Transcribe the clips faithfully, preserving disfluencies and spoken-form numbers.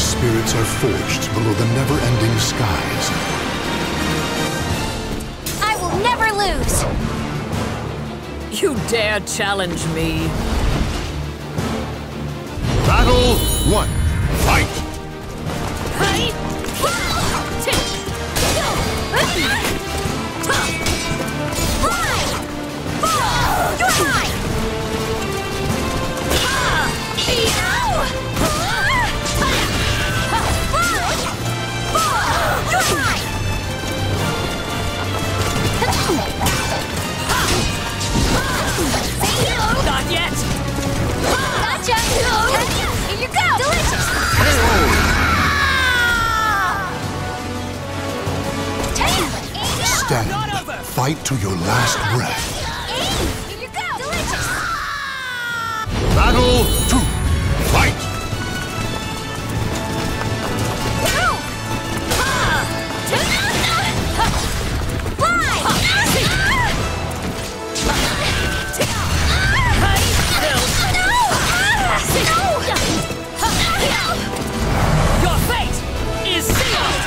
spirits are forged below the never-ending skies. I will never lose! You dare challenge me? Battle one. Fight! Hey! Not yet! Gotcha! Here you go! Delicious! Stand. Fight to your last breath. Here you go! Delicious! Battle two. Fight! Your fate is sealed!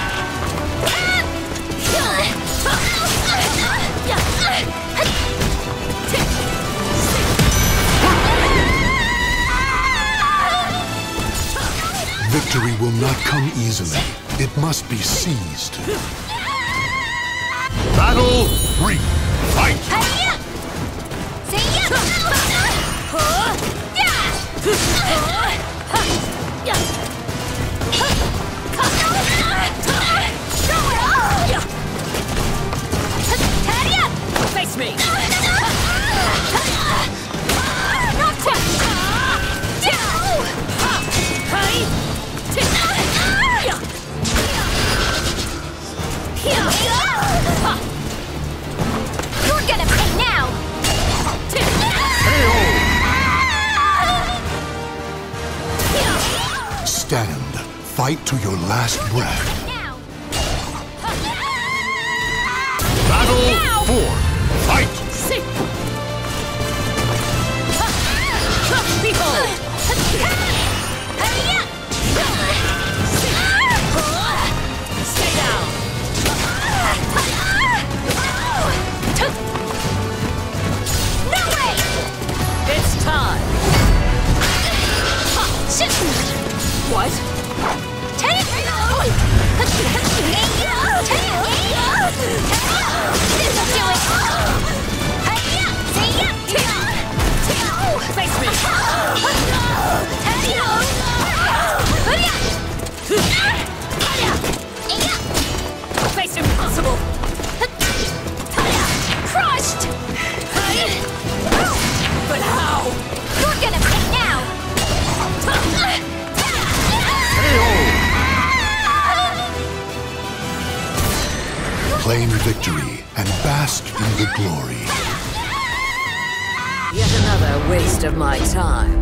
Victory will not come easily. It must be seized. Battle three. Fight! Face me! You're gonna pay now! Stand. Fight to your last breath. Now! Battle four. Fight! See! Behold! Stay down! No way! It's time! What? Take it! This'll do it! Face me! Face impossible! Crushed! But how? You're gonna pay now! Claim victory and bask in the glory. Yet another waste of my time.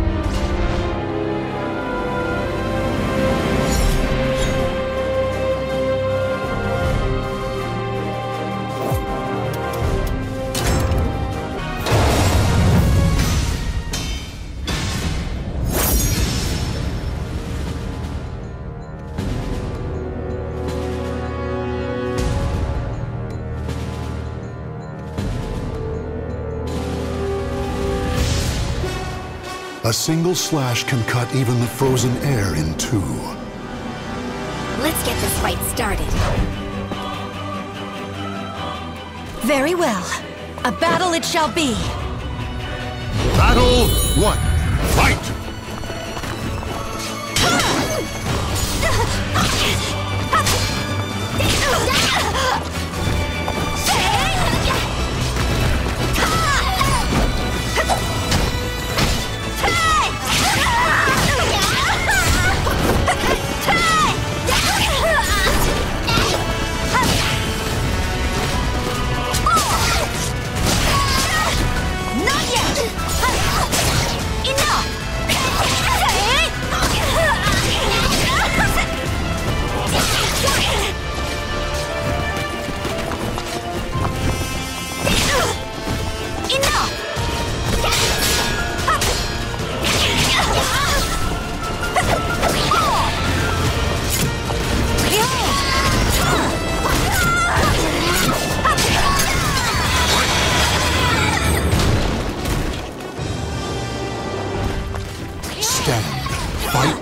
A single slash can cut even the frozen air in two. Let's get this fight started. Very well. A battle it shall be. Battle one. Fight!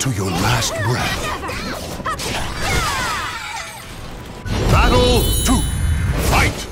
to your last breath. Battle two. Fight!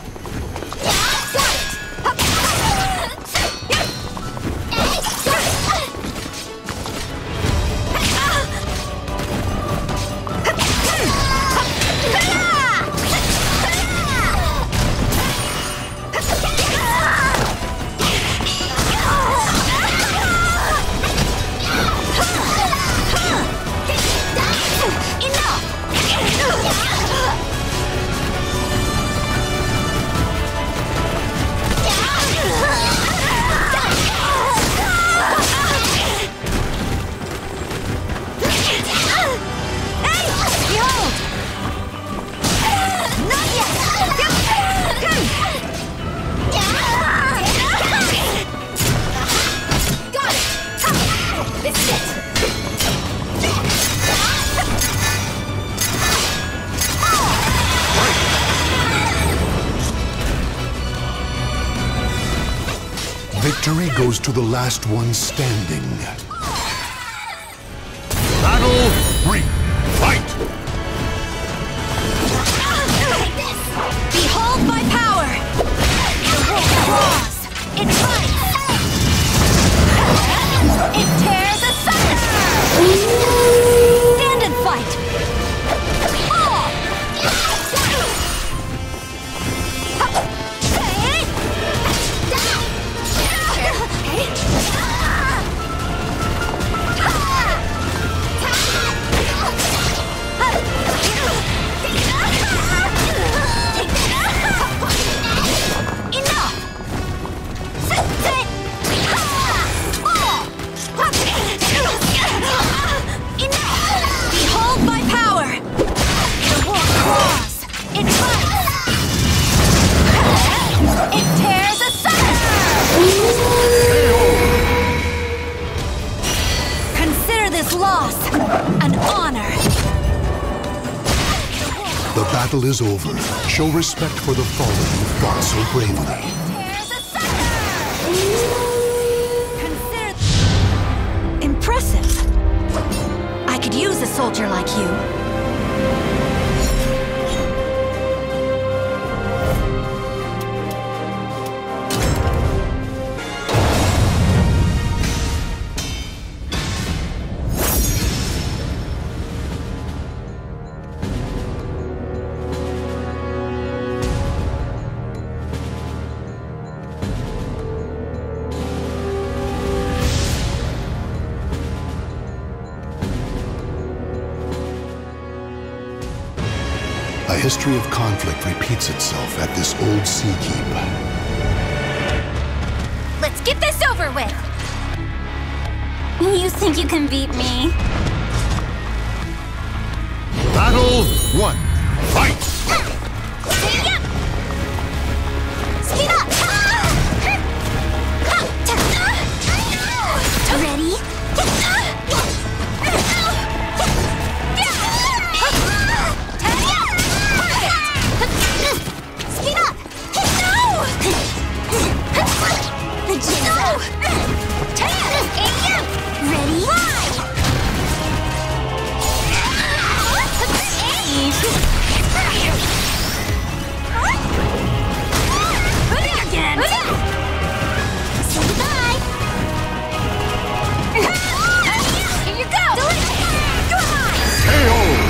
Victory goes to the last one standing. Battle three. Fight! Behold my power! The wolf roars! It bites! It tears asunder! Stand and fight! The battle is over. Show respect for the fallen who fought so bravely. Consider... Impressive. I could use a soldier like you. A history of conflict repeats itself at this old sea keep. Let's get this over with! You think you can beat me? Battle one. Fight! Speed up! Ready? Speed up! No! The jig's up! Ready? Again! Say goodbye! Here you go! K O!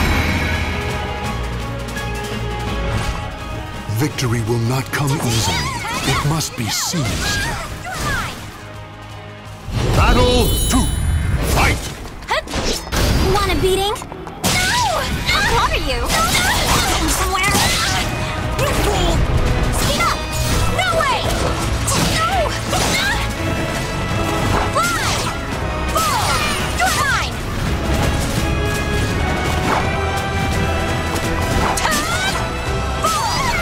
Victory will not come easily. It must be seized. Battle two. Fight! Want a beating? No! How are you? Going somewhere? Speed up! No way! No! Fly! Fall! You're mine! Turn! Fall!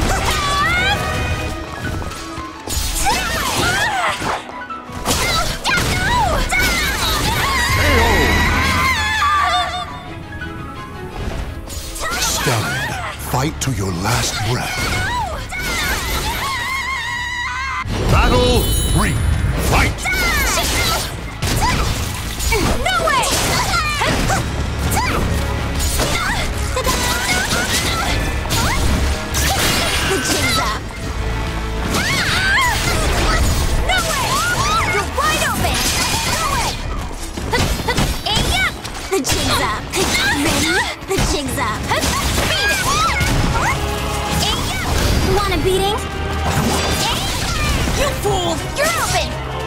Stand. Fight to your last breath. Battle three. Fight! No way!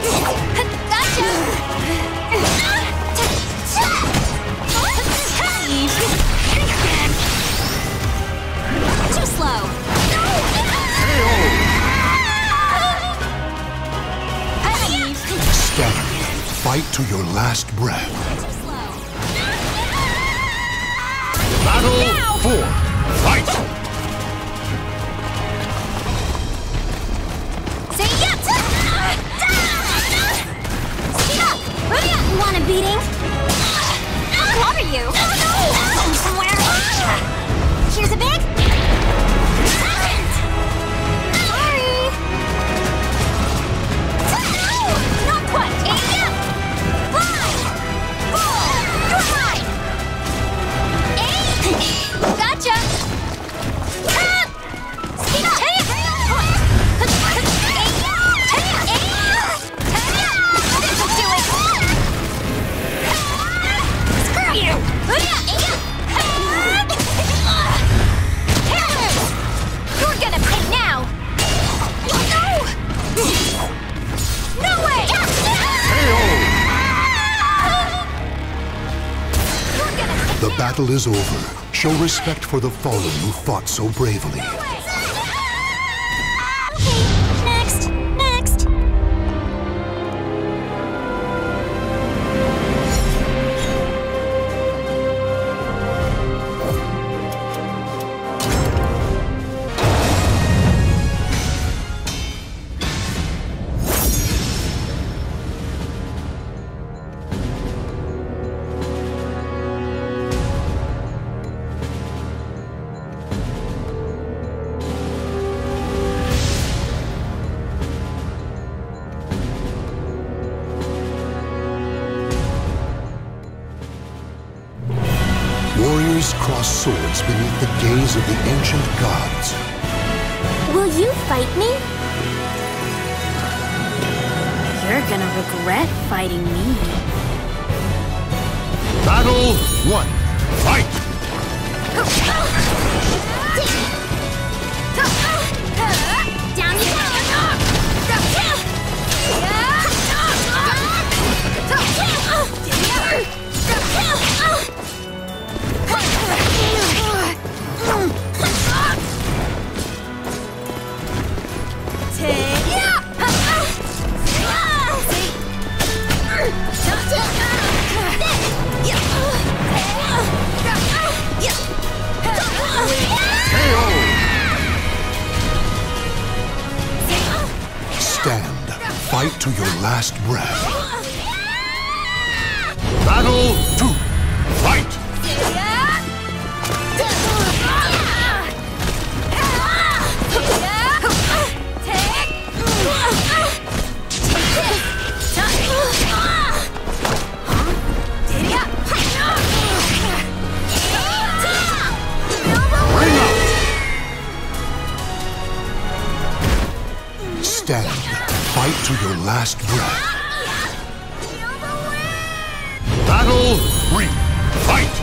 Gotcha! Too slow! Stand. Fight to your last breath. Too slow! Battle four. Fight! Say yes! Speed up! Want a beating? How are you? Going somewhere? Here's a big... Sorry! Not quite! Five! Four! You're mine! Eight! Gotcha! Speed up! Eight! This'll do it! Screw you! You're gonna pay now! No! No way! The battle is over. Show respect for the fallen who fought so bravely. Okay, next, next. Warriors cross swords beneath the gaze of the ancient gods. Will you fight me? You're gonna regret fighting me. Battle one. Fight! Down you go! Stand. Fight to your last breath. Battle two. Fight! Stand. Fight to your last breath. Battle three. Fight!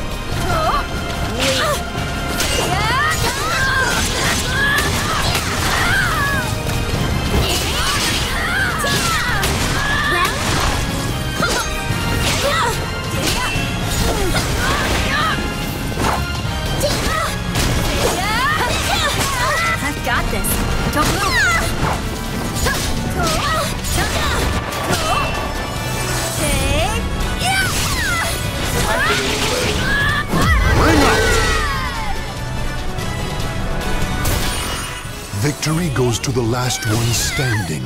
I've got this. Don't move. Ring out! Victory goes to the last one standing.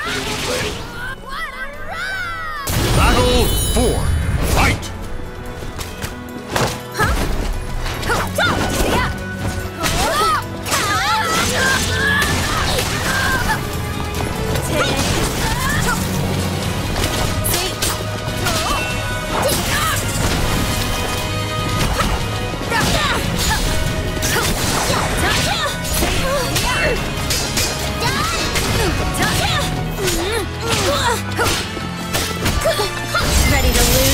Battle four. Fight! Ready to lose?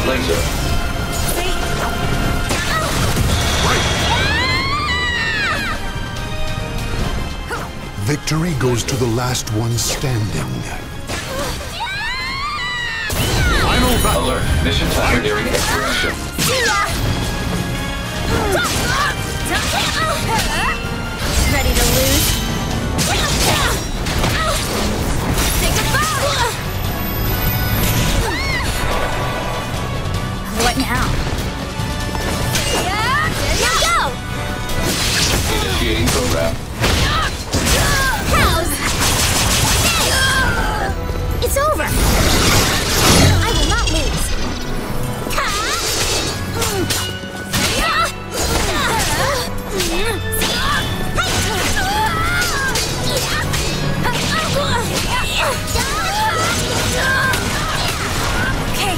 laser. Victory goes to the last one standing. Final battle. Alert. Mission timer nearing expiration. Ready to lose? Say goodbye! What now? Now go! Initiating program. Cows! It's over! I will not lose! Okay.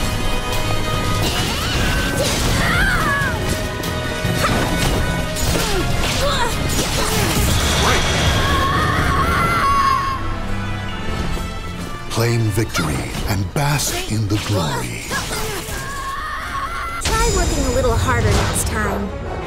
Claim victory and bask in the glory. Try working a little harder next time.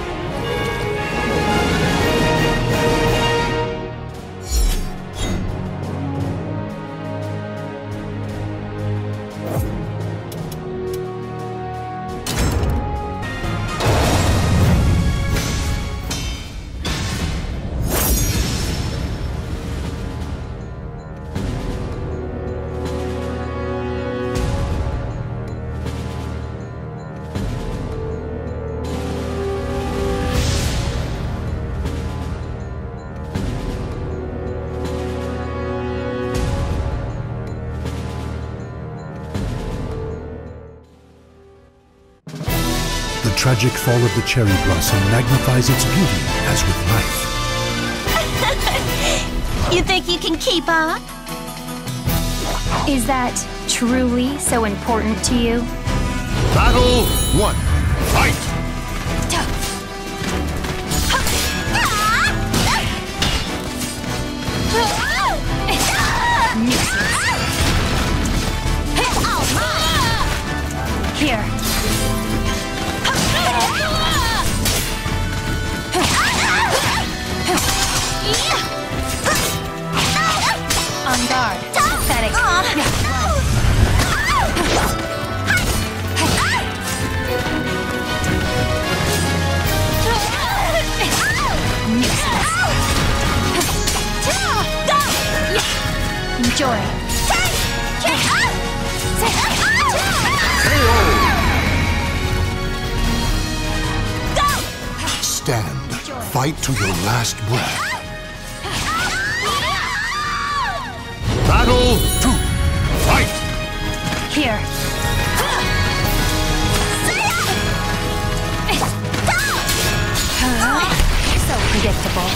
The tragic fall of the cherry blossom magnifies its beauty as with life. You think you can keep up? Is that truly so important to you? Battle one. Fight! Here. On guard. Pathetic. Enjoy. Stand. Fight to your last breath. Battle two. Fight! Here. So predictable.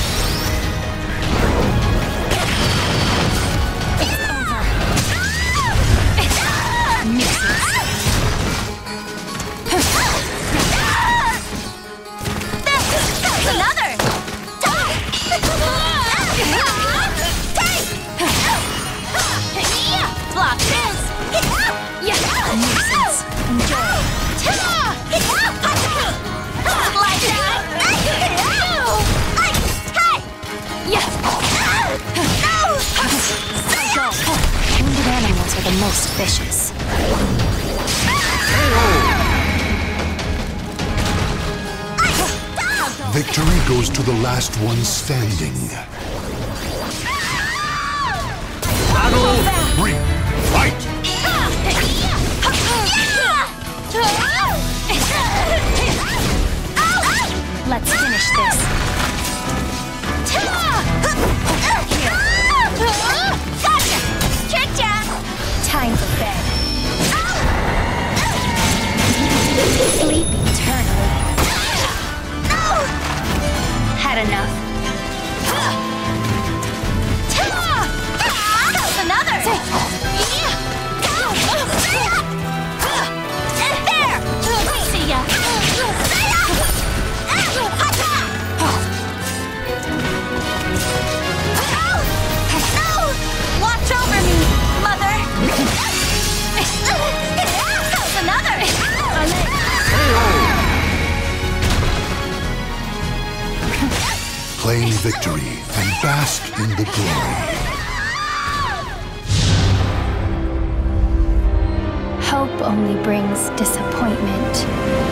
Another! Block this! Nuisance. Enjoy. Like that! Yes. Wounded animals are the most vicious. Victory goes to the last one standing. Battle three. Fight! Let's finish this. Gotcha! Tricked ya! Time for bed. Sleep eternally. Had enough. Another! There! See ya! Claim victory and bask in the glory. Hope only brings disappointment.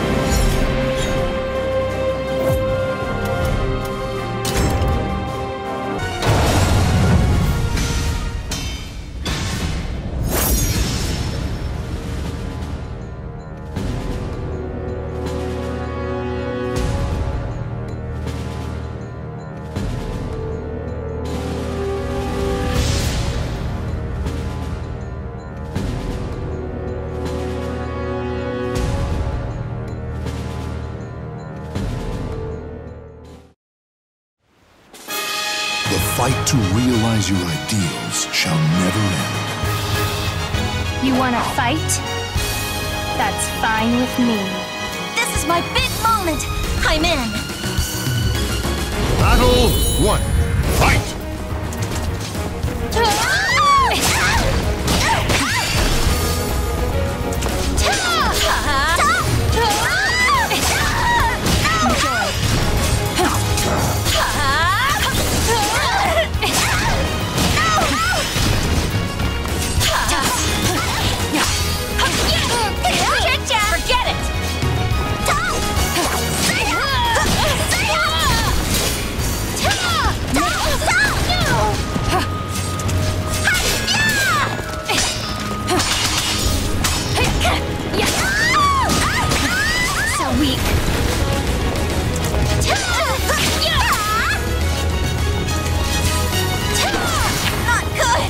The fight to realize your ideals shall never end. You wanna fight? That's fine with me. This is my big moment. I'm in. Battle one. Fight! Forget it! So weak. Not good!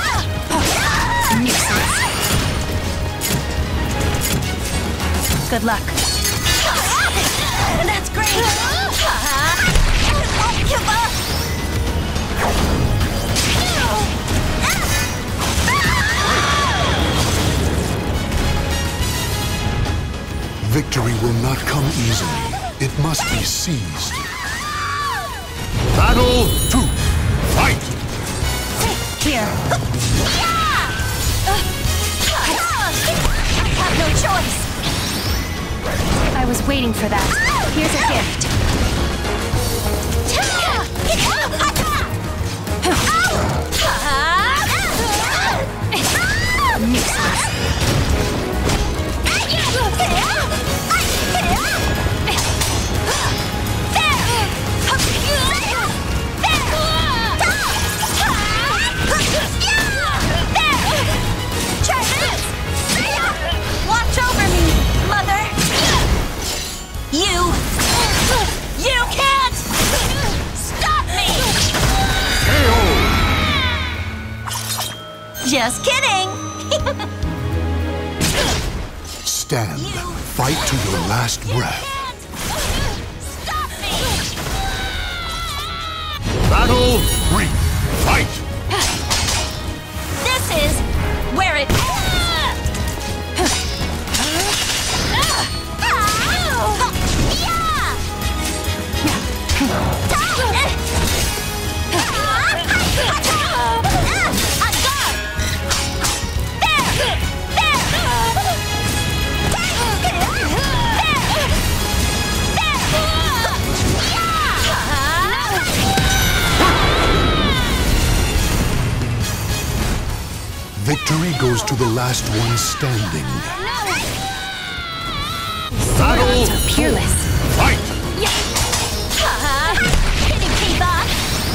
Good luck. That's great! Don't give up! Victory will not come easily. It must be seized. Battle two. Fight! Here. I have no choice! I was waiting for that. Here's a gift. Watch over me, Mother! You! You can't! Stop me! Just kidding! Stand. Fight to your last breath. Stop me! Battle three. Fight! This is where it Victory goes to the last one standing. Battle So peerless. fight! Can you keep up?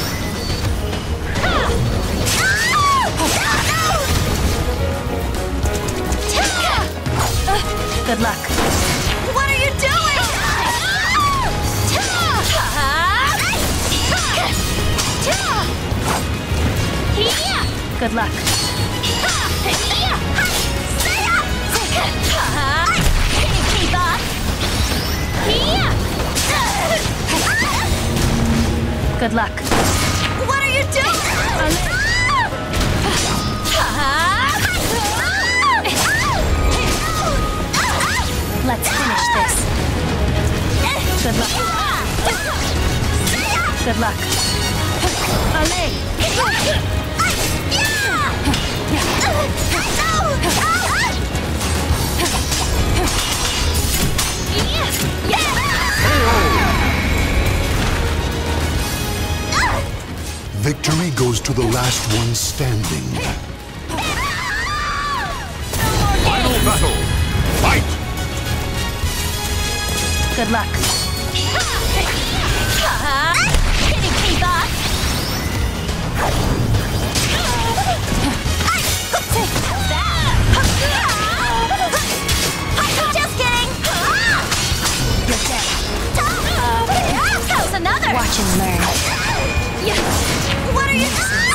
Good luck. What are you doing? Good luck. Can you keep up? Good luck. What are you doing? Let's finish this. Good luck. Good luck. Allez! the last one standing. Final battle! Fight! Good luck. Can you keep up? Just kidding! You're dead. How's another? Watch and learn. What are you doing?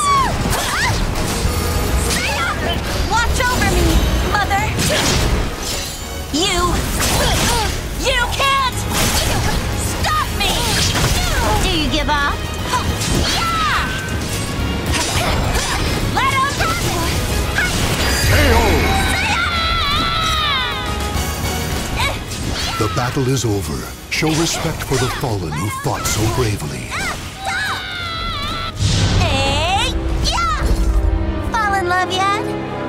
Watch over me, Mother! You! You can't! Stop me! Do you give up? Yeah! Let him K O! The battle is over. Show respect for the fallen who fought so bravely. Hey! Yeah! Fall in love yet?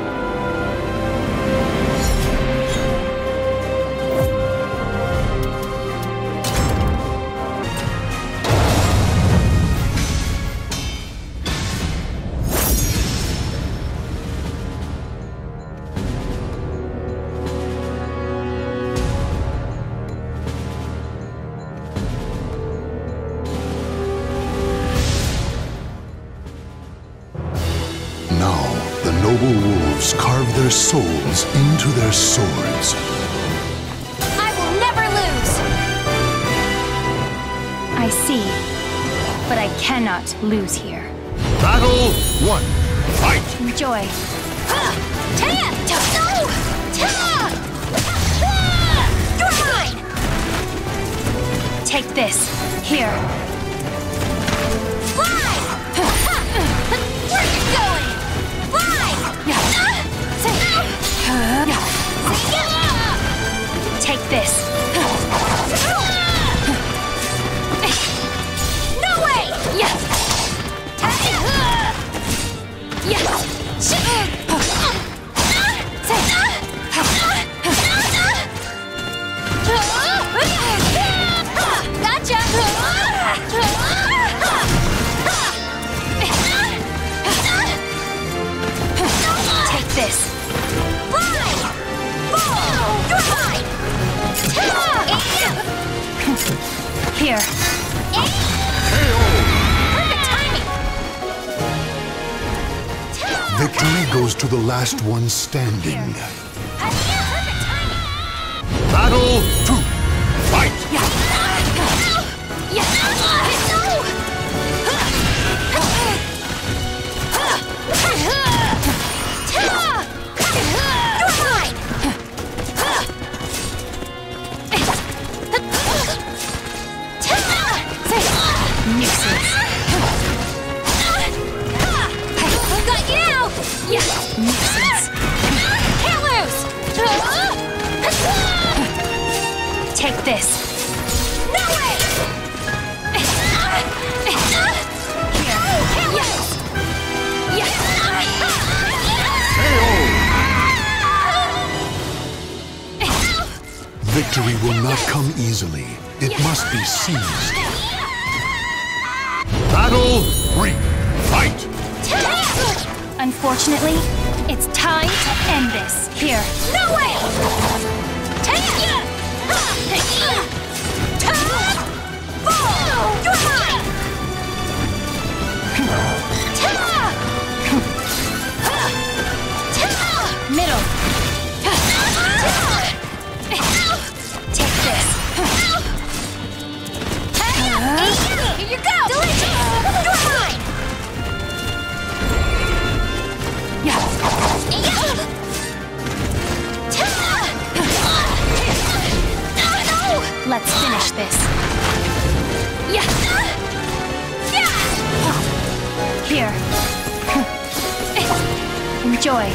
Now, the noble wolves carve their souls into their swords. I will never lose! I see. But I cannot lose here. Battle one! Fight! Enjoy. Taya! No! Taya! You're mine! Take this. Here. Fly! Where you going? Fly! Take this. No way! Yes. Yes. Gotcha! Take this. Fly! You're mine! Here. Perfect timing! Victory goes to the last one standing. Perfect timing! Battle two! Fight! Nuisance. Got you now! Nuisance. Can't lose! Take this. No way! Victory will not come easily. It must be seized. Battle three! Fight! Unfortunately, it's time to end this. Here. No way! You're mine! Middle. Take this. Here you go! Delicious! You're mine! Let's finish this. Here. Enjoy.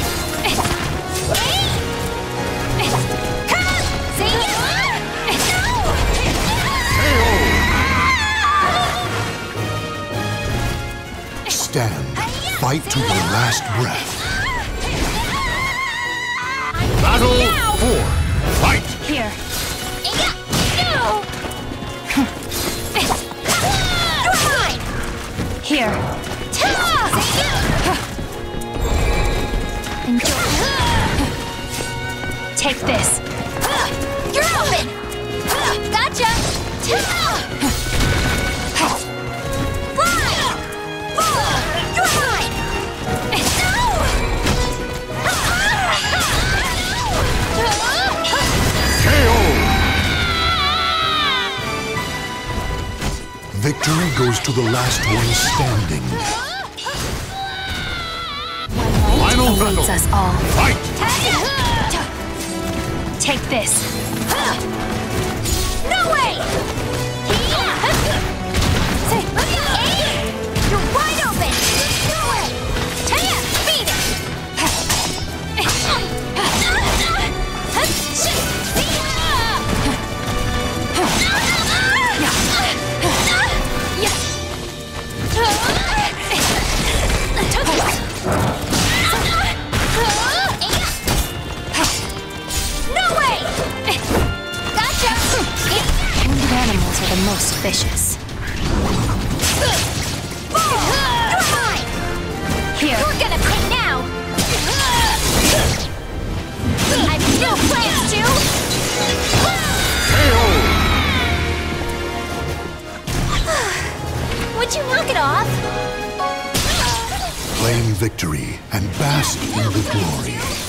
Stand. Fight to your last breath. Battle four! Fight! Here. Here. Take this. You're open! Gotcha! Fly! Fall! You're mine! K O! Victory goes to the last one standing. Final battle! Awaits us all. Fight! Take this. No way! You're wide open! No way! Taya, beat it! No way! Gotcha! Wounded animals are the most vicious. You're mine! Here. You're gonna pay now! I've no plans to! K O! Would you knock it off? Claim victory and bask in the glory.